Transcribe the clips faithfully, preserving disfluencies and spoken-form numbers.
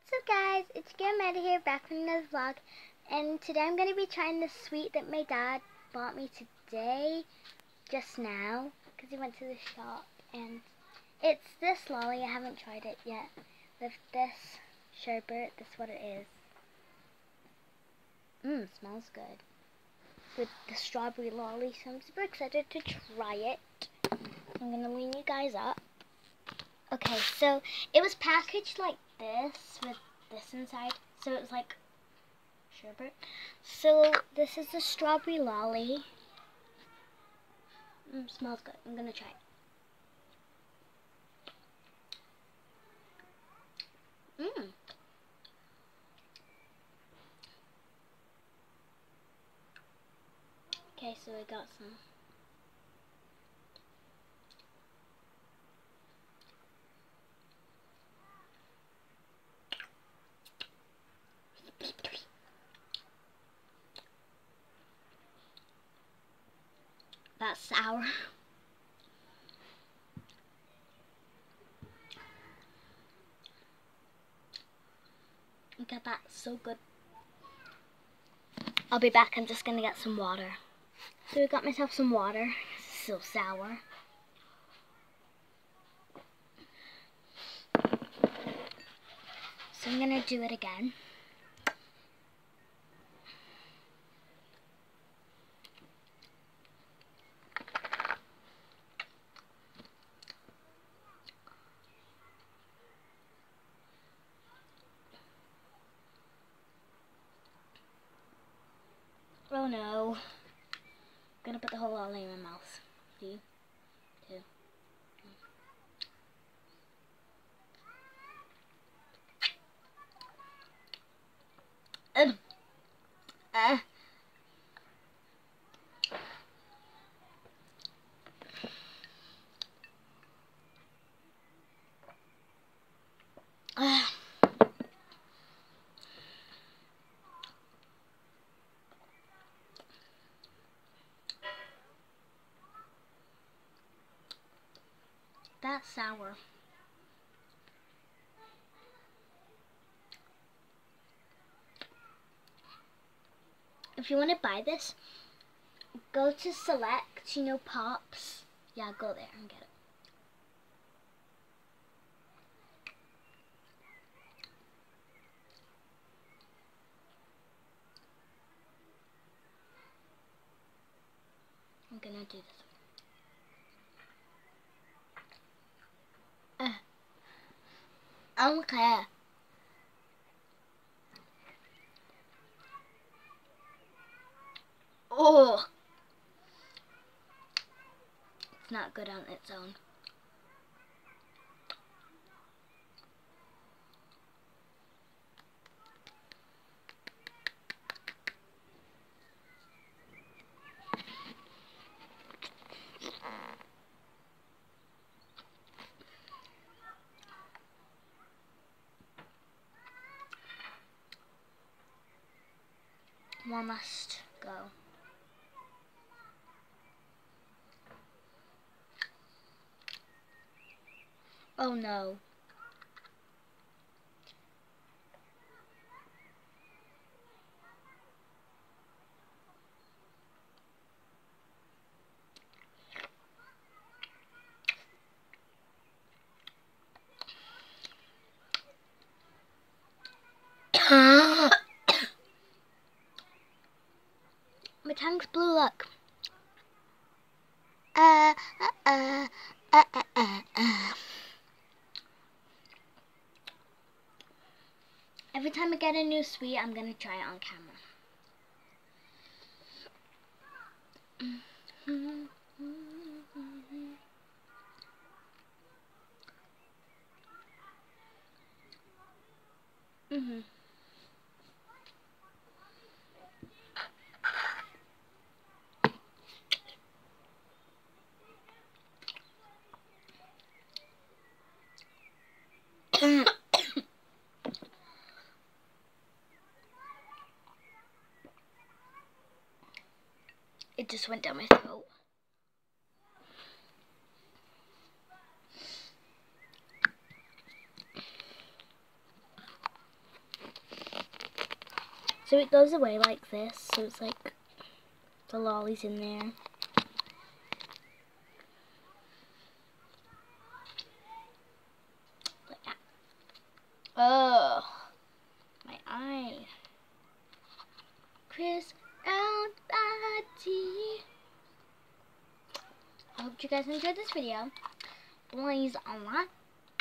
What's up guys, it's Gametta here, back from another vlog, and today I'm going to be trying this sweet that my dad bought me today, just now, because he went to the shop, and it's this lolly. I haven't tried it yet, with this sherbet. That's what it is. Mmm, smells good. With the strawberry lolly, so I'm super excited to try it. I'm going to lean you guys up. Okay, so it was packaged like this with this inside, so it was like sherbet. So this is the strawberry lolly. Mm, smells good. I'm gonna try it. Mmm. Okay, so I got some. That's sour. Look at that, so good. I'll be back. I'm just gonna get some water. So I got myself some water. It's so sour. So I'm gonna do it again. Oh no. I'm gonna put the whole lolly in my mouth. Three, two, one. Um. Uh. Uh. That's sour. If you want to buy this, go to Select, you know, Pops. Yeah, go there and get it. I'm gonna do this. Uh, I don't care. Oh, it's not good on its own. One must go. Oh no. My tongue's blue, look. Uh, uh, uh, uh, uh, uh, uh. Every time I get a new sweet, I'm gonna try it on camera. Mm-hmm. It just went down my throat. So it goes away like this. So it's like the lollies in there. Like that. Oh, my eye. Chris out Batty. I hope you guys enjoyed this video. Please like.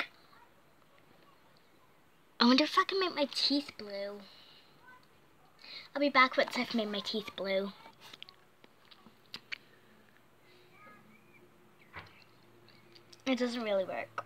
I wonder if I can make my teeth blue. I'll be back once I've made my teeth blue. It doesn't really work.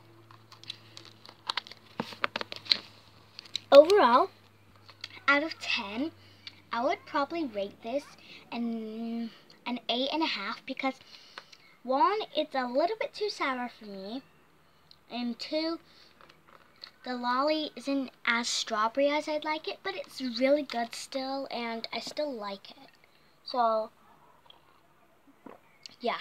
Overall, out of ten, I would probably rate this an, an eight and a half because one, it's a little bit too sour for me, and two, the lolly isn't as strawberry as I'd like it, but it's really good still, and I still like it. So, yeah.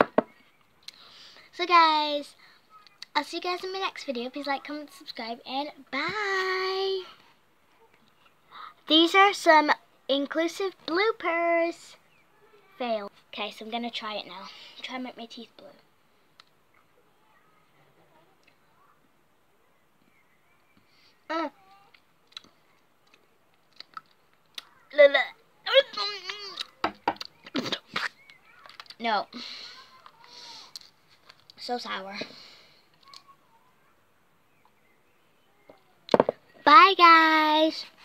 So guys, I'll see you guys in my next video. Please like, comment, subscribe, and bye! These are some inclusive bloopers. Fail. Okay, so I'm going to try it now. Try and make my teeth blue. Uh. No. So sour. Bye, guys.